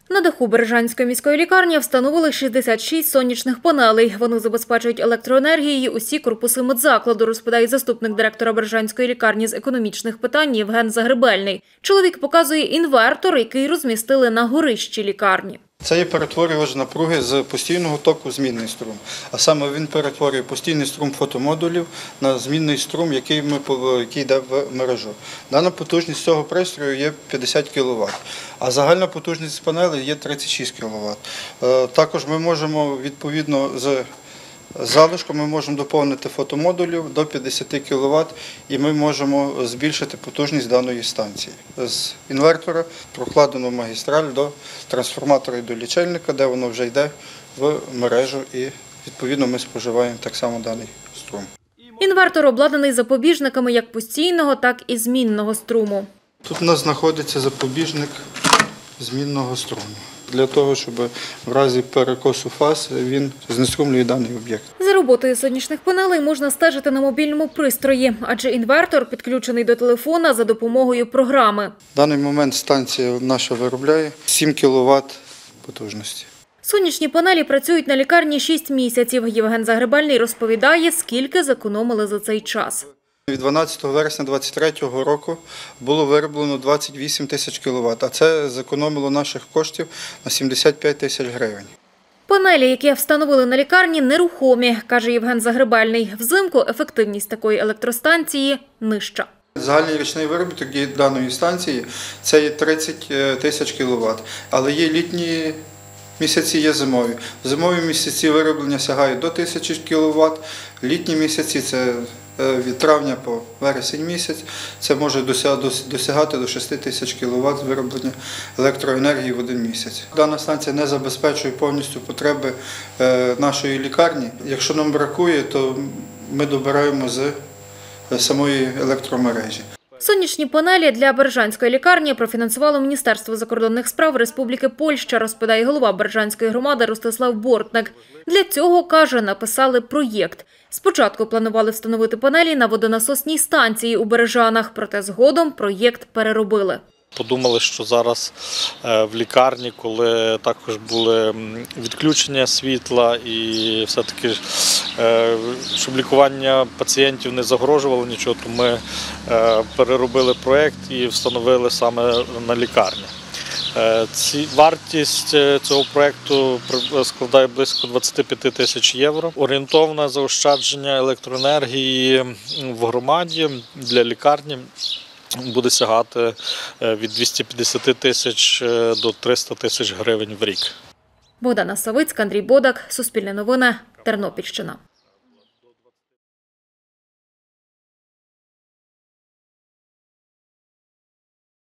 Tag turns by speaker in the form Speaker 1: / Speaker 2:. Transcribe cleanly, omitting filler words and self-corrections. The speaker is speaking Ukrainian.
Speaker 1: На даху Бережанської міської лікарні встановили 66 сонячних панелей. Вони забезпечують електроенергією усі корпуси медзакладу, розповідає заступник директора Бережанської лікарні з економічних питань Євген Загребельний. Чоловік показує інвертор, який розмістили на горищі лікарні.
Speaker 2: Це є перетворювач напруги з постійного току в змінний струм. А саме він перетворює постійний струм фотомодулів на змінний струм, який йде в мережу. Дана потужність цього пристрою є 50 кВт, а загальна потужність панелей є 36 кВт. Також ми можемо, відповідно, з залишком ми можемо доповнити фотомодулів до 50 кВт і ми можемо збільшити потужність даної станції. З інвертора прокладено магістраль до трансформатора і до лічильника, де воно вже йде в мережу і відповідно ми споживаємо так само даний струм.
Speaker 1: Інвертор обладнаний запобіжниками як постійного, так і змінного струму.
Speaker 2: Тут у нас знаходиться запобіжник змінного струму. Для того, щоб в разі перекосу фаз він знеструмлює даний об'єкт.
Speaker 1: За роботою сонячних панелей можна стежити на мобільному пристрої, адже інвертор підключений до телефона за допомогою програми.
Speaker 2: В даний момент станція наша виробляє 7 кВт потужності.
Speaker 1: Сонячні панелі працюють на лікарні 6 місяців. Євген Загребельний розповідає, скільки зекономили за цей час.
Speaker 2: Від 12 вересня 2023 року було вироблено 28 тисяч кВт, а це зекономило наших коштів на 75 тисяч гривень.
Speaker 1: Панелі, які встановили на лікарні, нерухомі, каже Євген Загребельний. Взимку ефективність такої електростанції нижча.
Speaker 2: Загальний річний виробіток даної станції – це є 30 тисяч кВт, але є літні місяці, є зимові. В зимові місяці вироблення сягають до 1000 кВт, літні місяці – це від травня по вересень місяць, це може досягати до 6 тисяч кВт вироблення електроенергії в один місяць. Дана станція не забезпечує повністю потреби нашої лікарні. Якщо нам бракує, то ми добираємо з самої електромережі.
Speaker 1: Сонячні панелі для Бережанської лікарні профінансувало Міністерство закордонних справ Республіки Польща, розповідає голова Бережанської громади Ростислав Бортник. Для цього, каже, написали проєкт. Спочатку планували встановити панелі на водонасосній станції у Бережанах, проте згодом проєкт переробили.
Speaker 3: Подумали, що зараз в лікарні, коли також були відключення світла і все-таки, щоб лікування пацієнтів не загрожувало нічого, то ми переробили проєкт і встановили саме на лікарні. Вартість цього проєкту складає близько 25 тисяч євро. Орієнтовне заощадження електроенергії в громаді для лікарні буде сягати від 250 тисяч до 300 тисяч гривень в рік.
Speaker 1: Богдана Савицька, Андрій Бодак, Суспільне новини, Тернопільщина.